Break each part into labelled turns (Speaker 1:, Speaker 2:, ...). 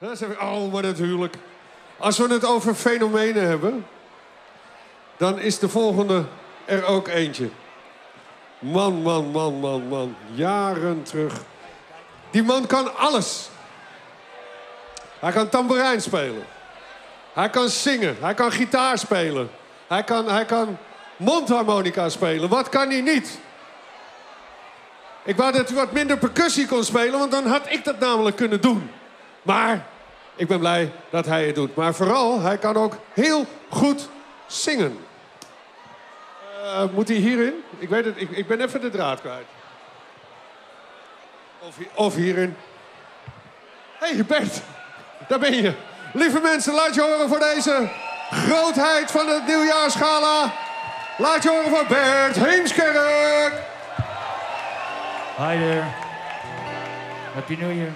Speaker 1: Oh, maar natuurlijk. Als we het over fenomenen hebben, dan is de volgende er ook eentje. Man. Jaren terug. Die man kan alles. Hij kan tamboerijn spelen. Hij kan zingen. Hij kan gitaar spelen. Hij kan mondharmonica spelen. Wat kan hij niet? Ik wou dat hij wat minder percussie kon spelen, want dan had ik dat namelijk kunnen doen. Maar ik ben blij dat hij het doet. Maar vooral, hij kan ook heel goed zingen. Moet hij hierin? Ik weet het, ik ben even de draad kwijt. Of hierin. Hé, hey Bert, daar ben je. Lieve mensen, laat je horen voor deze grootheid van het nieuwjaarsgala. Laat je horen voor Bert Heemskerk.
Speaker 2: Hi there. Happy New Year.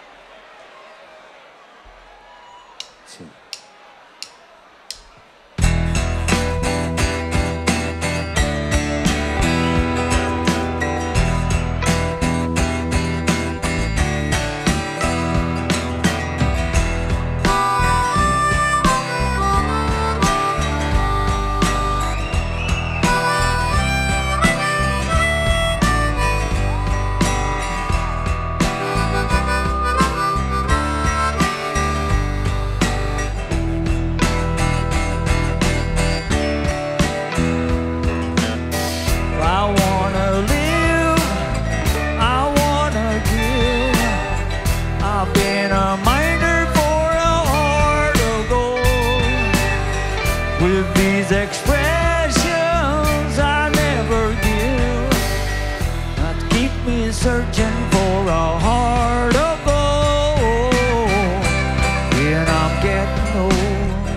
Speaker 2: With these expressions I never give, that keep me searching for a heart of gold. And I'm getting old.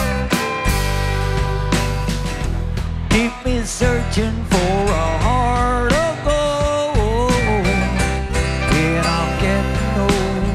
Speaker 2: Keep me searching for a heart of gold. And I'm getting old.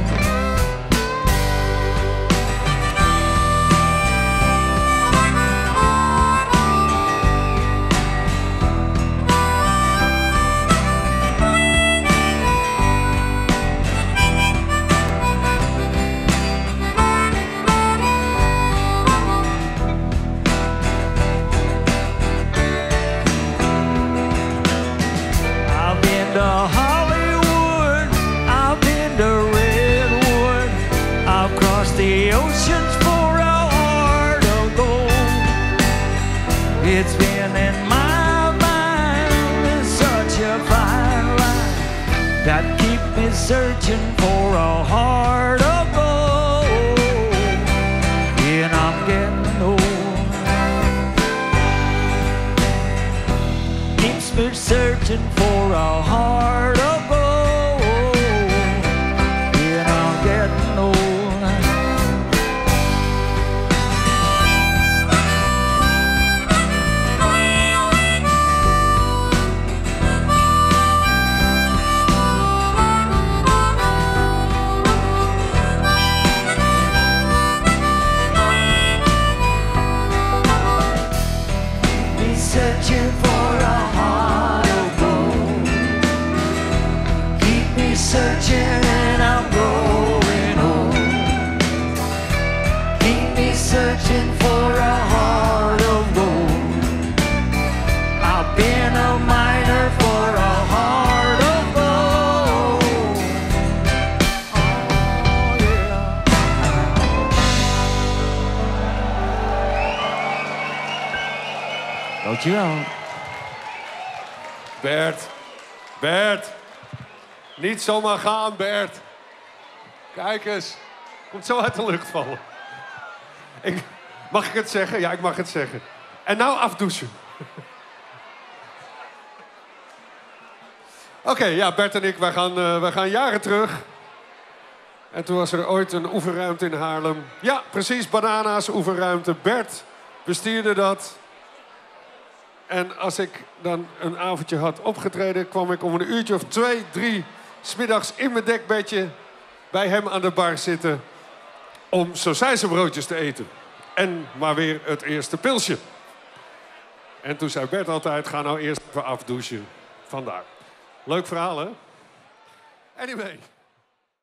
Speaker 2: To Hollywood, I've been to Redwood, I've crossed the oceans for a heart of gold. It's been in my mind, it's such a fine line that keep me searching for a heart of gold. And I'm getting old. Keeps me searching for a heart of gold. And I'm getting old. Be searching for a heart of gold. Keep me searching and I'm growing old. Keep me searching for a heart of gold. I've been a miner for a heart of gold. Oh yeah. Dankjewel.
Speaker 1: Bert. Niet zomaar gaan, Bert. Kijk eens. Komt zo uit de lucht vallen. Mag ik het zeggen? Ja, ik mag het zeggen. En nou afdouchen. Oké, ja, Bert en ik, wij gaan jaren terug. En toen was er ooit een oefenruimte in Haarlem. Ja, precies, Banana's oefenruimte. Bert bestierde dat. En als ik dan een avondje had opgetreden, kwam ik om een uurtje of 2, 3 's middags in mijn dekbedje bij hem aan de bar zitten om sausijzenbroodjes te eten. En maar weer het eerste pilsje. En toen zei Bert altijd, ga nou eerst even afdouchen. Vandaar. Leuk verhaal, hè? Anyway.